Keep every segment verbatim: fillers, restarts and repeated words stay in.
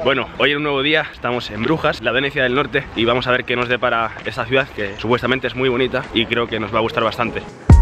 Bueno, hoy en un nuevo día estamos en Brujas, la Venecia del Norte, y vamos a ver qué nos depara esta ciudad, que supuestamente es muy bonita y creo que nos va a gustar bastante.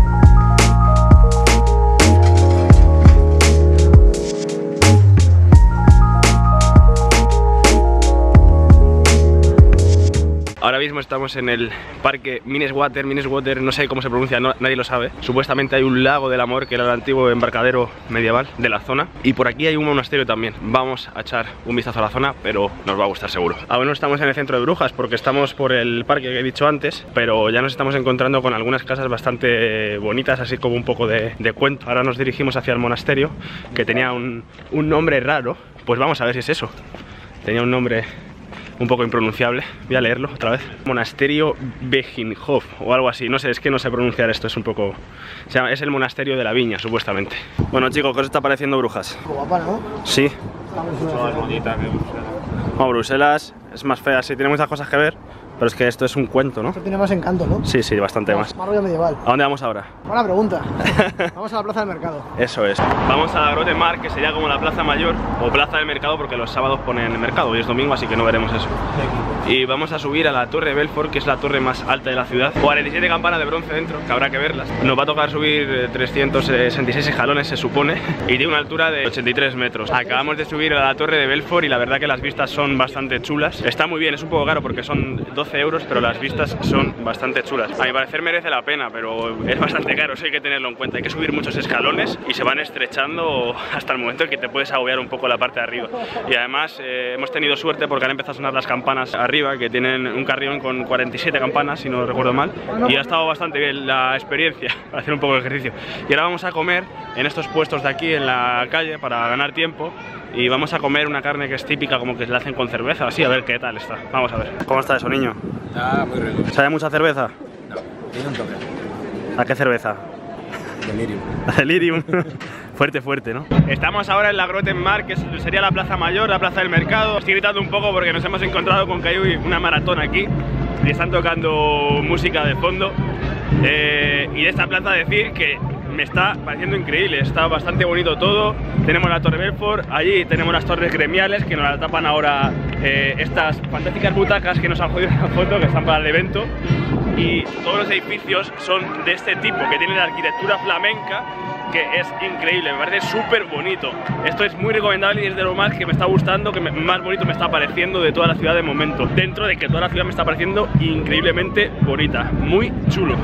Ahora mismo estamos en el parque Minneswater, Minneswater, no sé cómo se pronuncia, no, nadie lo sabe. Supuestamente hay un lago del amor que era el antiguo embarcadero medieval de la zona. Y por aquí hay un monasterio también. Vamos a echar un vistazo a la zona, pero nos va a gustar seguro. Aún no estamos en el centro de Brujas porque estamos por el parque que he dicho antes, pero ya nos estamos encontrando con algunas casas bastante bonitas, así como un poco de, de cuento. Ahora nos dirigimos hacia el monasterio, que tenía un, un nombre raro. Pues vamos a ver si es eso. Tenía un nombre un poco impronunciable, voy a leerlo otra vez. Monasterio Beginhof o algo así, no sé, es que no sé pronunciar esto, es un poco... O sea, es el monasterio de la viña, supuestamente. Bueno, chicos, ¿qué os está pareciendo Brujas? Guapa, ¿no? Sí. Mucho más bonita que Bruselas. No, Bruselas es más fea, sí, tiene muchas cosas que ver, pero es que esto es un cuento, ¿no? Esto tiene más encanto, ¿no? Sí, sí, bastante más. Más rollo medieval. ¿A dónde vamos ahora? Buena pregunta. Vamos a la plaza del mercado. Eso es. Vamos a la Grote Mar, que sería como la plaza mayor o plaza del mercado, porque los sábados ponen el mercado, hoy es domingo, así que no veremos eso. Y vamos a subir a la Torre Belfort, que es la torre más alta de la ciudad. cuarenta y siete campanas de bronce dentro, que habrá que verlas. Nos va a tocar subir trescientos sesenta y seis escalones, se supone, y tiene una altura de ochenta y tres metros. Acabamos de subir a la Torre de Belfort y la verdad que las vistas son bastante chulas. Está muy bien, es un poco caro porque son doce euros, pero las vistas son bastante chulas. A mi parecer merece la pena, pero es bastante caro, eso hay que tenerlo en cuenta. Hay que subir muchos escalones y se van estrechando hasta el momento en que te puedes agobiar un poco la parte de arriba. Y además eh, hemos tenido suerte porque han empezado a sonar las campanas arriba, que tienen un carrión con cuarenta y siete campanas, si no recuerdo mal, y ha estado bastante bien la experiencia para hacer un poco de ejercicio. Y ahora vamos a comer en estos puestos de aquí en la calle para ganar tiempo. Y vamos a comer una carne que es típica, como que se la hacen con cerveza, así, a ver qué tal está. Vamos a ver. ¿Cómo está eso, niño? Está muy rico. ¿Sabe mucha cerveza? No, tiene un toque. ¿A qué cerveza? Delirium. A Delirium. Fuerte, fuerte, ¿no? Estamos ahora en la Grote Mar, que sería la plaza mayor, la plaza del mercado. Estoy gritando un poco porque nos hemos encontrado con que hay una maratón aquí y están tocando música de fondo. Eh, y de esta plaza decir que me está pareciendo increíble, está bastante bonito todo. Tenemos la Torre Belfort, allí tenemos las torres gremiales que nos la tapan ahora eh, estas fantásticas butacas que nos han jodido en la foto, que están para el evento. Y todos los edificios son de este tipo, que tienen la arquitectura flamenca, que es increíble, me parece súper bonito. Esto es muy recomendable y es de lo más que me está gustando, que me, más bonito me está pareciendo de toda la ciudad de momento. Dentro de que toda la ciudad me está pareciendo increíblemente bonita, muy chulo.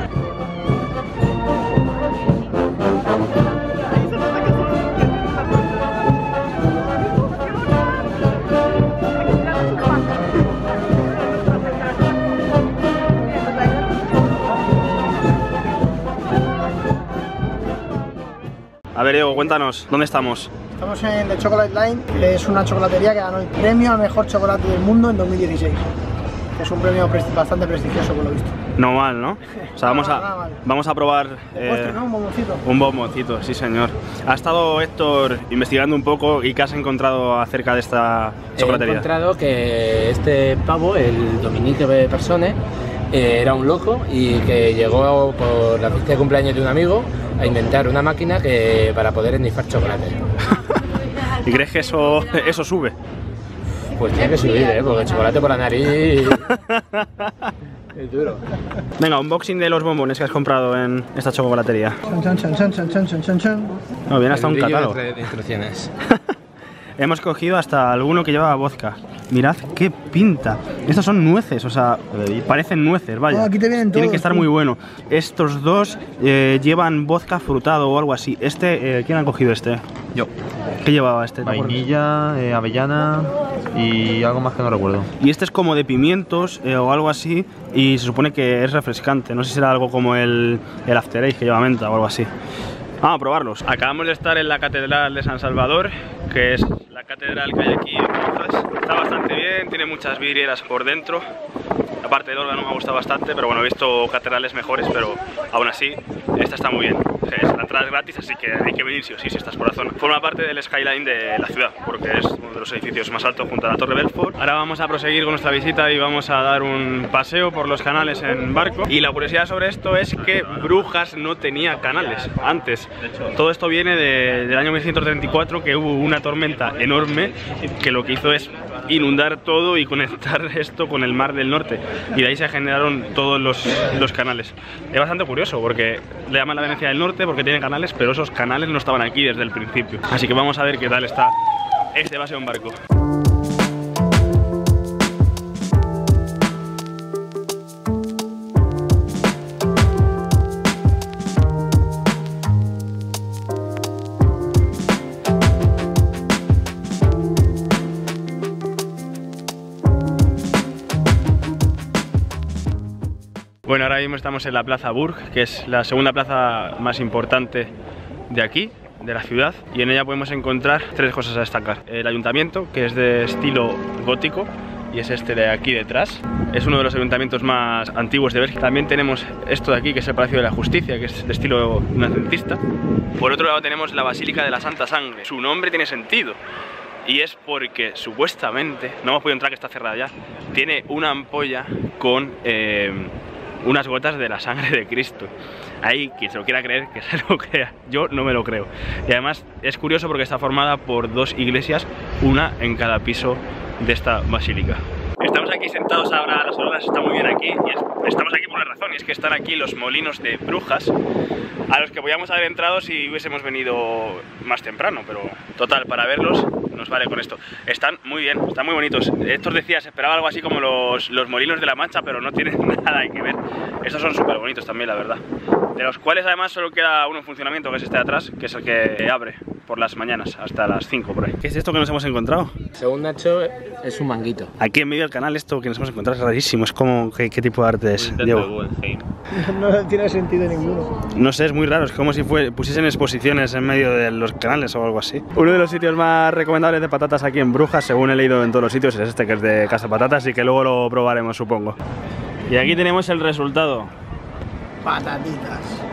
A ver, Diego, cuéntanos, ¿dónde estamos? Estamos en The Chocolate Line, que es una chocolatería que ganó el premio al mejor chocolate del mundo en dos mil dieciséis. Es un premio presti bastante prestigioso, por lo visto. No mal, ¿no? O sea, vamos a, vamos a probar eh, postre, ¿no? Un bomboncito. Un bomboncito, sí señor. Ha estado Héctor investigando un poco y ¿qué has encontrado acerca de esta chocolatería? He encontrado que este pavo, el Dominique Persone, eh, era un loco y que llegó por la fiesta de cumpleaños de un amigo a inventar una máquina que para poder esnifar chocolate. ¿Y crees que eso, eso sube? Pues tiene que subir, ¿eh? Porque el chocolate por la nariz es duro. Venga, unboxing de los bombones que has comprado en esta chocolatería. Chan, chan, chan, chan, chan, chan, chan, chan. No, viene hasta un catálogo. De instrucciones. Hemos cogido hasta alguno que lleva vodka. Mirad qué pinta. Estos son nueces, o sea, parecen nueces, vaya. Oh, aquí te vienen todos. Tienen que estar muy bueno. Estos dos eh, llevan vodka frutado o algo así. Este, eh, ¿quién ha cogido este? Yo. ¿Qué llevaba este? Vainilla, eh, avellana y algo más que no recuerdo. Y este es como de pimientos eh, o algo así y se supone que es refrescante. No sé si será algo como el, el After Eight que lleva menta o algo así. Vamos a probarlos. Acabamos de estar en la Catedral de San Salvador, que es la catedral que hay aquí en Brujas. Está bastante bien, tiene muchas vidrieras por dentro. La parte del órgano me ha gustado bastante, pero bueno, he visto catedrales mejores, pero aún así, esta está muy bien. Es, la entrada es gratis, así que hay que venir sí o sí si estás por la zona. Forma parte del skyline de la ciudad, porque es uno de los edificios más altos junto a la Torre Belfort. Ahora vamos a proseguir con nuestra visita y vamos a dar un paseo por los canales en barco. Y la curiosidad sobre esto es que Brujas no tenía canales antes. Todo esto viene de, del año mil ciento treinta y cuatro, que hubo una tormenta enorme que lo que hizo es inundar todo y conectar esto con el Mar del Norte, y de ahí se generaron todos los, los canales. Es bastante curioso porque le llaman la Venecia del Norte porque tiene canales, pero esos canales no estaban aquí desde el principio. Así que vamos a ver qué tal está este paseo en barco. Bueno, ahora mismo estamos en la Plaza Burg, que es la segunda plaza más importante de aquí, de la ciudad, y en ella podemos encontrar tres cosas a destacar. El ayuntamiento, que es de estilo gótico, y es este de aquí detrás. Es uno de los ayuntamientos más antiguos de Bélgica. También tenemos esto de aquí, que es el Palacio de la Justicia, que es de estilo renacentista. Por otro lado tenemos la Basílica de la Santa Sangre. Su nombre tiene sentido, y es porque supuestamente, no hemos podido entrar que está cerrada ya, tiene una ampolla con eh, unas gotas de la sangre de Cristo. Ahí, quien se lo quiera creer, que se lo crea. Yo no me lo creo. Y además es curioso porque está formada por dos iglesias, una en cada piso de esta basílica. Estamos aquí sentados ahora, las olas están muy bien aquí, y es, estamos aquí por una razón, y es que están aquí los molinos de Brujas, a los que podíamos haber entrado si hubiésemos venido más temprano, pero total, para verlos nos vale con esto. Están muy bien, están muy bonitos. Héctor decía, se esperaba algo así como los, los molinos de la Mancha, pero no tienen nada que ver. Estos son súper bonitos también, la verdad. De los cuales además solo queda uno en funcionamiento, que es este de atrás, que es el que abre por las mañanas hasta las cinco por ahí. ¿Qué es esto que nos hemos encontrado? Según Nacho, es un manguito. Aquí en medio del canal esto que nos hemos encontrado es rarísimo. Es como, ¿qué, qué tipo de arte es, Diego? No tiene sentido ninguno. No sé, es muy raro, es como si fue, pusiesen exposiciones en medio de los canales o algo así. Uno de los sitios más recomendables de patatas aquí en Brujas, según he leído en todos los sitios, es este, que es de Casa Patatas, y que luego lo probaremos, supongo. Y aquí tenemos el resultado. Patatitas.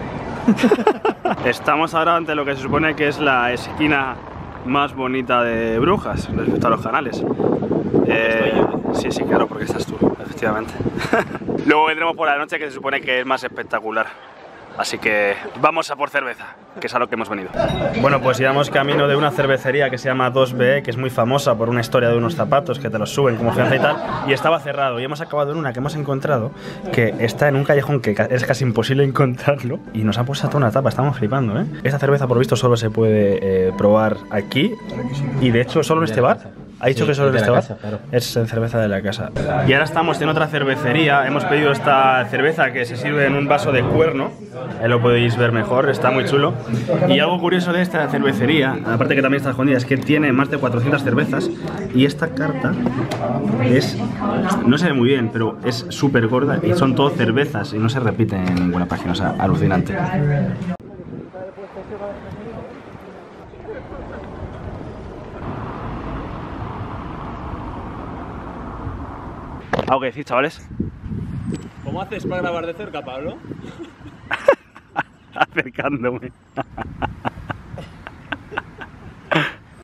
Estamos ahora ante lo que se supone que es la esquina más bonita de Brujas respecto a los canales. Eh, sí, sí, claro, porque estás tú, efectivamente. Luego vendremos por la noche, que se supone que es más espectacular. Así que vamos a por cerveza, que es a lo que hemos venido. Bueno, pues íbamos camino de una cervecería que se llama dos B E, que es muy famosa por una historia de unos zapatos que te los suben como fianza y tal, y estaba cerrado. Y hemos acabado en una que hemos encontrado, que está en un callejón que es casi imposible encontrarlo, y nos ha puesto toda una tapa, estamos flipando, ¿eh? Esta cerveza, por visto, solo se puede eh, probar aquí, y de hecho solo en este bar. ¿Ha dicho sí, que solo en este bar? Claro. Es cerveza de la casa. Y ahora estamos en otra cervecería. Hemos pedido esta cerveza que se sirve en un vaso de cuerno. Ahí lo podéis ver mejor, está muy chulo. Y algo curioso de esta cervecería, aparte que también está escondida, es que tiene más de cuatrocientas cervezas. Y esta carta es, no se ve muy bien, pero es súper gorda y son todo cervezas y no se repite en ninguna página, o sea, alucinante. ¿Algo que decir, chavales? ¿Cómo haces para grabar de cerca, Pablo? Acercándome.